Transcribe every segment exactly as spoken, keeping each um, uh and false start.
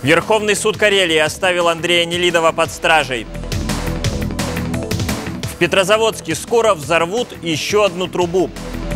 Верховный суд Карелии оставил Андрея Нелидова под стражей. В Петрозаводске скоро взорвут еще одну трубу.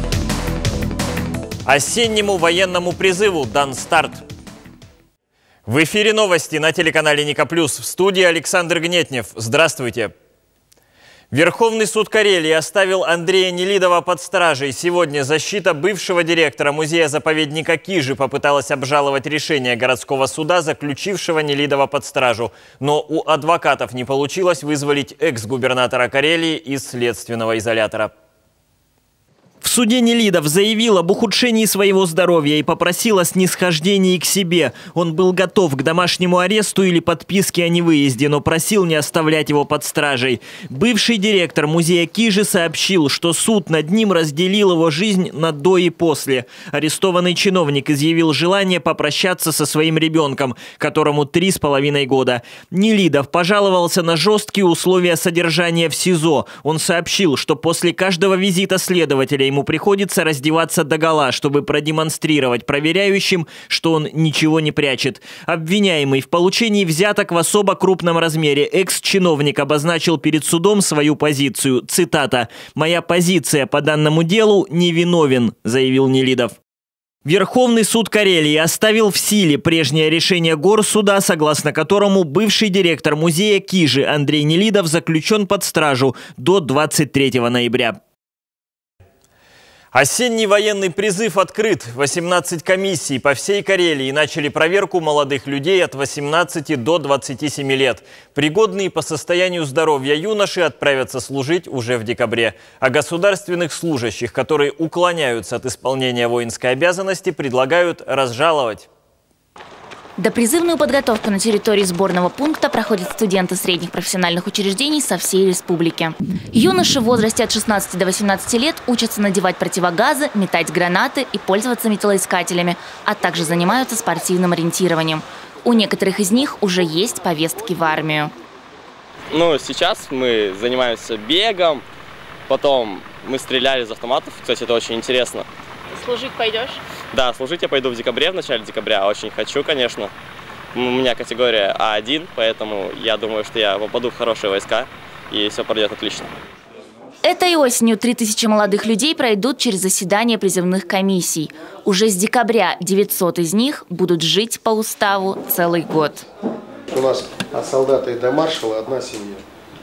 Осеннему военному призыву дан старт. В эфире новости на телеканале Ника Плюс. В студии Александр Гнетнев. Здравствуйте. Верховный суд Карелии оставил Андрея Нелидова под стражей. Сегодня защита бывшего директора музея-заповедника Кижи попыталась обжаловать решение городского суда, заключившего Нелидова под стражу. Но у адвокатов не получилось вызволить экс-губернатора Карелии из следственного изолятора. В суде Нелидов заявил об ухудшении своего здоровья и попросил о снисхождении к себе. Он был готов к домашнему аресту или подписке о невыезде, но просил не оставлять его под стражей. Бывший директор музея Кижи сообщил, что суд над ним разделил его жизнь на до и после. Арестованный чиновник изъявил желание попрощаться со своим ребенком, которому три с половиной года. Нелидов пожаловался на жесткие условия содержания в СИЗО. Он сообщил, что после каждого визита следователя ему приходится раздеваться догола, чтобы продемонстрировать проверяющим, что он ничего не прячет. Обвиняемый в получении взяток в особо крупном размере экс-чиновник обозначил перед судом свою позицию. Цитата: «Моя позиция по данному делу – невиновен», заявил Нелидов. Верховный суд Карелии оставил в силе прежнее решение Горсуда, согласно которому бывший директор музея Кижи Андрей Нелидов заключен под стражу до двадцать третьего ноября. Осенний военный призыв открыт. восемнадцать комиссий по всей Карелии начали проверку молодых людей от восемнадцати до двадцати семи лет. Пригодные по состоянию здоровья юноши отправятся служить уже в декабре. А государственных служащих, которые уклоняются от исполнения воинской обязанности, предлагают разжаловать. Допризывную подготовку на территории сборного пункта проходят студенты средних профессиональных учреждений со всей республики. Юноши в возрасте от шестнадцати до восемнадцати лет учатся надевать противогазы, метать гранаты и пользоваться металлоискателями, а также занимаются спортивным ориентированием. У некоторых из них уже есть повестки в армию. Ну, сейчас мы занимаемся бегом, потом мы стреляли из автоматов. Кстати, это очень интересно. Служить пойдешь? Да, служить я пойду в декабре, в начале декабря. Очень хочу, конечно. У меня категория А один, поэтому я думаю, что я попаду в хорошие войска, и все пройдет отлично. Этой осенью три тысячи молодых людей пройдут через заседание призывных комиссий. Уже с декабря девятьсот из них будут жить по уставу целый год. У нас от солдата и до маршала одна семья.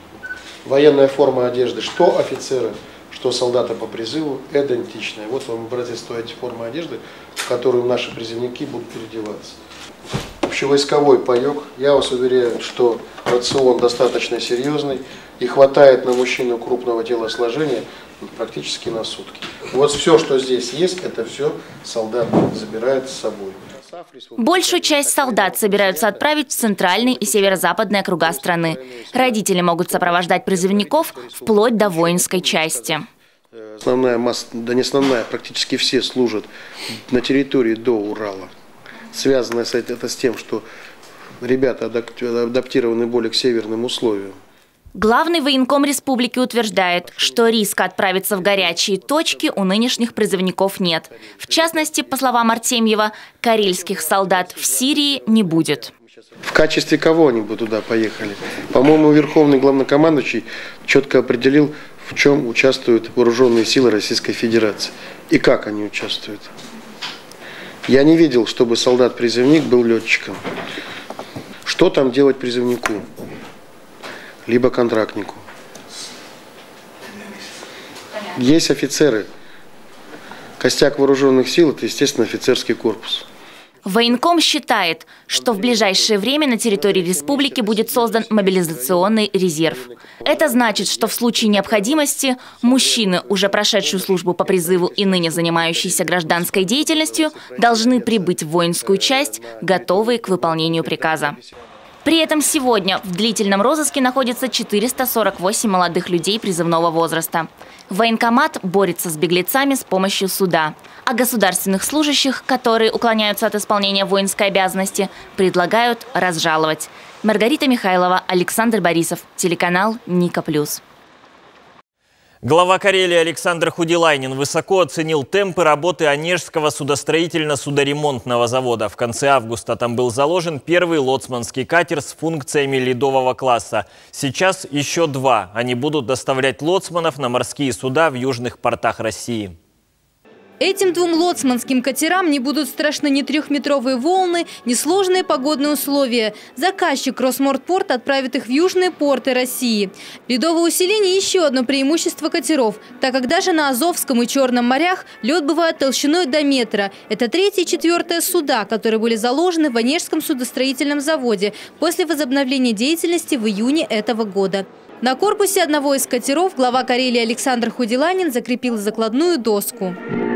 Военная форма одежды, что офицеры, что солдаты по призыву, идентичная. Вот вам образец той формы одежды, в которую наши призывники будут переодеваться. Общевойсковой паёк. Я вас уверяю, что рацион достаточно серьезный и хватает на мужчину крупного телосложения практически на сутки. Вот все, что здесь есть, это все солдат забирает с собой. Большую часть солдат собираются отправить в центральный и северо-западные округа страны. Родители могут сопровождать призывников вплоть до воинской части. Основная масса, да не основная, практически все служат на территории до Урала. Связано это с тем, что ребята адаптированы более к северным условиям. Главный военком республики утверждает, что риска отправиться в горячие точки у нынешних призывников нет. В частности, по словам Артемьева, карельских солдат в Сирии не будет. В качестве кого они бы туда поехали? По-моему, верховный главнокомандующий четко определил, в чем участвуют вооруженные силы Российской Федерации и как они участвуют. Я не видел, чтобы солдат-призывник был летчиком. Что там делать призывнику? Либо контрактнику. Есть офицеры. Костяк вооруженных сил – это, естественно, офицерский корпус. Военком считает, что в ближайшее время на территории республики будет создан мобилизационный резерв. Это значит, что в случае необходимости мужчины, уже прошедшую службу по призыву и ныне занимающиеся гражданской деятельностью, должны прибыть в воинскую часть, готовые к выполнению приказа. При этом сегодня в длительном розыске находится четыреста сорок восемь молодых людей призывного возраста. Военкомат борется с беглецами с помощью суда. А государственных служащих, которые уклоняются от исполнения воинской обязанности, предлагают разжаловать. Маргарита Михайлова, Александр Борисов, телеканал Ника Плюс. Глава Карелии Александр Худилайнин высоко оценил темпы работы Онежского судостроительно-судоремонтного завода. В конце августа там был заложен первый лоцманский катер с функциями ледового класса. Сейчас еще два. Они будут доставлять лоцманов на морские суда в южных портах России. Этим двум лоцманским катерам не будут страшны ни трехметровые волны, ни сложные погодные условия. Заказчик Росморпорт отправит их в южные порты России. Ледовое усиление – еще одно преимущество катеров, так как даже на Азовском и Черном морях лед бывает толщиной до метра. Это третье и четвертое суда, которые были заложены в Онежском судостроительном заводе после возобновления деятельности в июне этого года. На корпусе одного из катеров глава Карелии Александр Худилайнин закрепил закладную доску.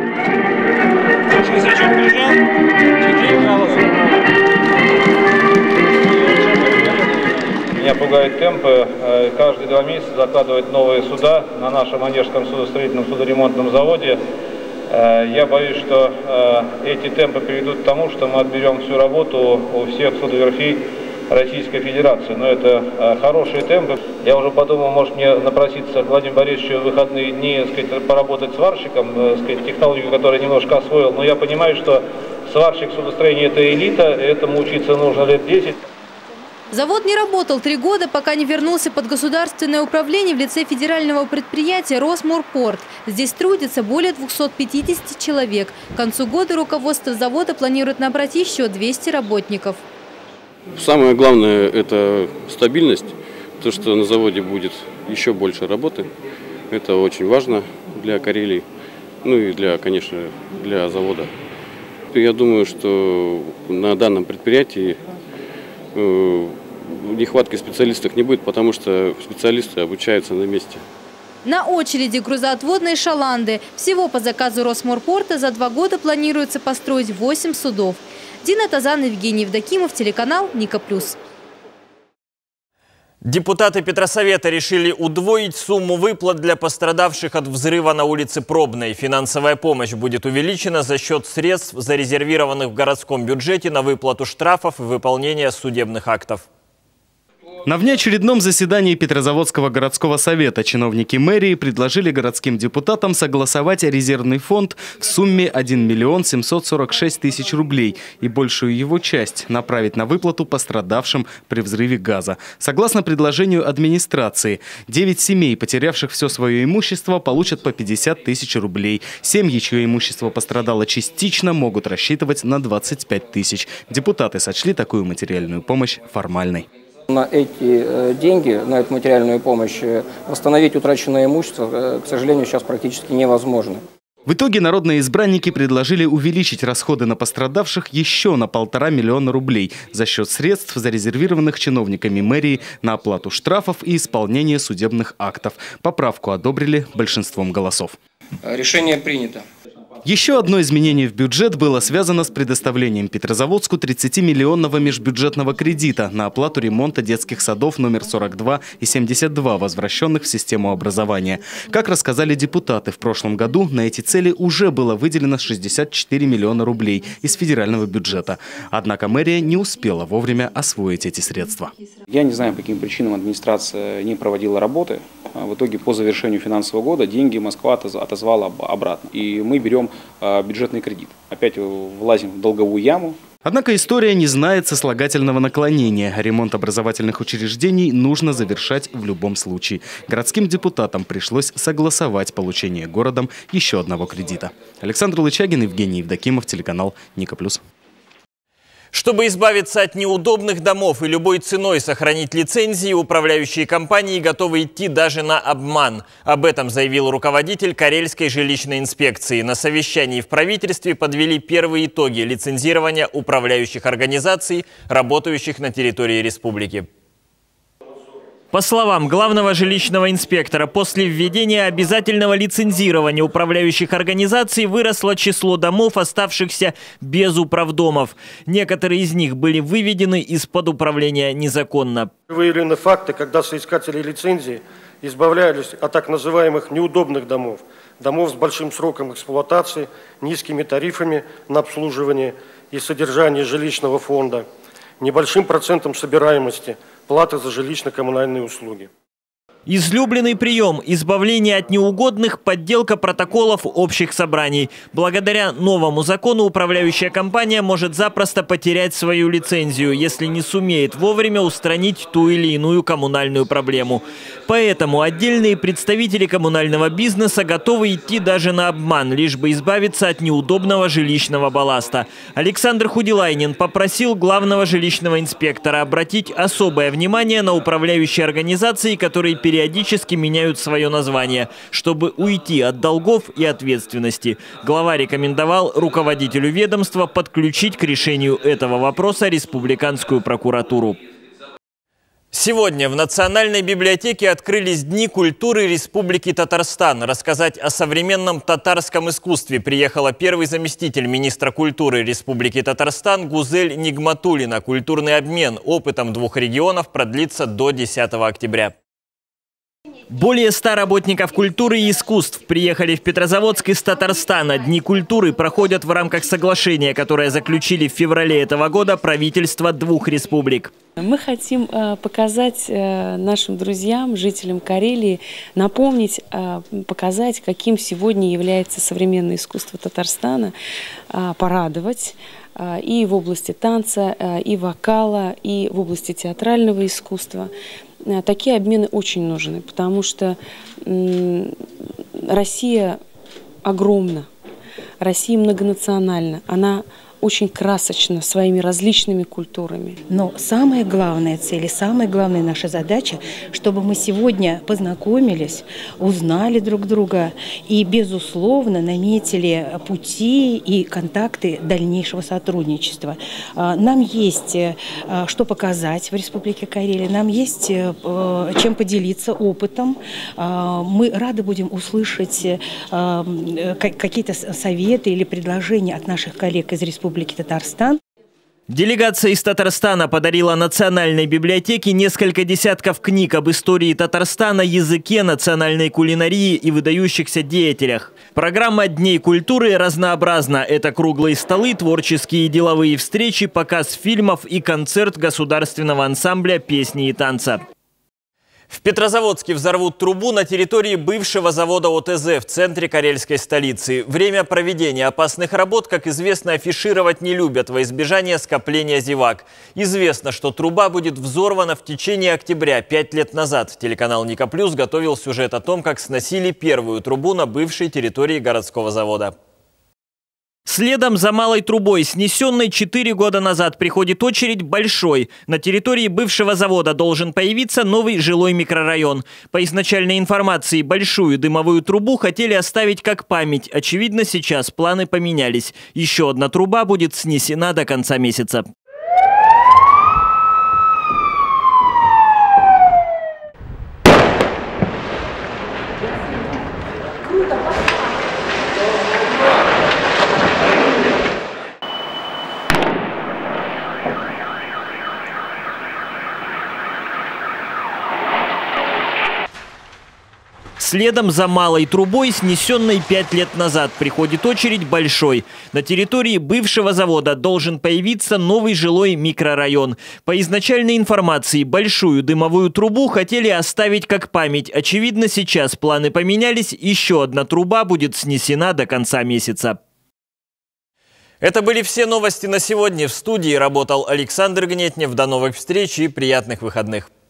Меня пугают темпы. Каждые два месяца закладывают новые суда на нашем Онежском судостроительном судоремонтном заводе. Я боюсь, что эти темпы приведут к тому, что мы отберем всю работу у всех судоверфей Российской Федерации. Но это хорошие темпы. Я уже подумал, может мне напроситься к Владимиру Борисовичу в выходные дни, сказать, поработать сварщиком, сказать, технологию, которую я немножко освоил. Но я понимаю, что сварщик судостроения – это элита, этому учиться нужно лет десять. Завод не работал три года, пока не вернулся под государственное управление в лице федерального предприятия «Росморпорт». Здесь трудится более двухсот пятидесяти человек. К концу года руководство завода планирует набрать еще двести работников. Самое главное – это стабильность. То, что на заводе будет еще больше работы, это очень важно для Карелии, ну и для, конечно, для завода. Я думаю, что на данном предприятии нехватки специалистов не будет, потому что специалисты обучаются на месте. На очереди грузоотводные шаланды. Всего по заказу Росморпорта за два года планируется построить восемь судов. Дина Тазан, Евгений Евдокимов, телеканал Ника Плюс. Депутаты Петросовета решили удвоить сумму выплат для пострадавших от взрыва на улице Пробной. Финансовая помощь будет увеличена за счет средств, зарезервированных в городском бюджете на выплату штрафов и выполнение судебных актов. На внеочередном заседании Петрозаводского городского совета чиновники мэрии предложили городским депутатам согласовать резервный фонд в сумме один миллион семьсот сорок шесть тысяч рублей и большую его часть направить на выплату пострадавшим при взрыве газа. Согласно предложению администрации, девять семей, потерявших все свое имущество, получат по пятьдесят тысяч рублей. Семьи, чье имущество пострадало частично, могут рассчитывать на двадцать пять тысяч. Депутаты сочли такую материальную помощь формальной. На эти деньги, на эту материальную помощь восстановить утраченное имущество, к сожалению, сейчас практически невозможно. В итоге народные избранники предложили увеличить расходы на пострадавших еще на полтора миллиона рублей за счет средств, зарезервированных чиновниками мэрии на оплату штрафов и исполнение судебных актов. Поправку одобрили большинством голосов. Решение принято. Еще одно изменение в бюджет было связано с предоставлением Петрозаводску тридцатимиллионного межбюджетного кредита на оплату ремонта детских садов номер сорок два и семьдесят два, возвращенных в систему образования. Как рассказали депутаты, в прошлом году на эти цели уже было выделено шестьдесят четыре миллиона рублей из федерального бюджета. Однако мэрия не успела вовремя освоить эти средства. Я не знаю, по каким причинам администрация не проводила работы. В итоге по завершению финансового года деньги Москва отозвала обратно. И мы берем бюджетный кредит. Опять влазим в долговую яму. Однако история не знает сослагательного наклонения. Ремонт образовательных учреждений нужно завершать в любом случае. Городским депутатам пришлось согласовать получение городом еще одного кредита. Александр Лычагин, Евгений Евдокимов, телеканал Ника Плюс. Чтобы избавиться от неудобных домов и любой ценой сохранить лицензии, управляющие компании готовы идти даже на обман. Об этом заявил руководитель Карельской жилищной инспекции. На совещании в правительстве подвели первые итоги лицензирования управляющих организаций, работающих на территории республики. По словам главного жилищного инспектора, после введения обязательного лицензирования управляющих организаций выросло число домов, оставшихся без управдомов. Некоторые из них были выведены из-под управления незаконно. Выявлены факты, когда соискатели лицензии избавлялись от так называемых неудобных домов, домов с большим сроком эксплуатации, низкими тарифами на обслуживание и содержание жилищного фонда, небольшим процентом собираемости, платы за жилищно-коммунальные услуги. Излюбленный прием – избавление от неугодных, подделка протоколов общих собраний. Благодаря новому закону управляющая компания может запросто потерять свою лицензию, если не сумеет вовремя устранить ту или иную коммунальную проблему. Поэтому отдельные представители коммунального бизнеса готовы идти даже на обман, лишь бы избавиться от неудобного жилищного балласта. Александр Худилайнин попросил главного жилищного инспектора обратить особое внимание на управляющие организации, которые периодически периодически меняют свое название, чтобы уйти от долгов и ответственности. Глава рекомендовал руководителю ведомства подключить к решению этого вопроса республиканскую прокуратуру. Сегодня в Национальной библиотеке открылись Дни культуры Республики Татарстан. Рассказать о современном татарском искусстве приехала первый заместитель министра культуры Республики Татарстан Гузель Нигматуллина. Культурный обмен опытом двух регионов продлится до десятого октября. Более ста работников культуры и искусств приехали в Петрозаводск из Татарстана. Дни культуры проходят в рамках соглашения, которое заключили в феврале этого года правительства двух республик. Мы хотим показать нашим друзьям, жителям Карелии, напомнить, показать, каким сегодня является современное искусство Татарстана, порадовать и в области танца, и вокала, и в области театрального искусства. Такие обмены очень нужны, потому что Россия огромна, Россия многонациональна, она очень красочна своими различными культурами. Но самая главная цель и самая главная наша задача, чтобы мы сегодня познакомились, узнали друг друга и, безусловно, наметили пути и контакты дальнейшего сотрудничества. Нам есть что показать в Республике Карелия, нам есть чем поделиться опытом. Мы рады будем услышать какие-то советы или предложения от наших коллег из Республики Татарстан. Делегация из Татарстана подарила Национальной библиотеке несколько десятков книг об истории Татарстана, языке, национальной кулинарии и выдающихся деятелях. Программа Дней культуры разнообразна. Это круглые столы, творческие и деловые встречи, показ фильмов и концерт государственного ансамбля песни и танца. В Петрозаводске взорвут трубу на территории бывшего завода ОТЗ в центре карельской столицы. Время проведения опасных работ, как известно, афишировать не любят во избежание скопления зевак. Известно, что труба будет взорвана в течение октября. Пять лет назад телеканал Ника Плюс готовил сюжет о том, как сносили первую трубу на бывшей территории городского завода. Следом за малой трубой, снесенной четыре года назад, приходит очередь большой. На территории бывшего завода должен появиться новый жилой микрорайон. По изначальной информации, большую дымовую трубу хотели оставить как память. Очевидно, сейчас планы поменялись. Еще одна труба будет снесена до конца месяца. Следом за малой трубой, снесенной пять лет назад, приходит очередь большой. На территории бывшего завода должен появиться новый жилой микрорайон. По изначальной информации, большую дымовую трубу хотели оставить как память. Очевидно, сейчас планы поменялись. Еще одна труба будет снесена до конца месяца. Это были все новости на сегодня. В студии работал Александр Гнетнев. До новых встреч и приятных выходных.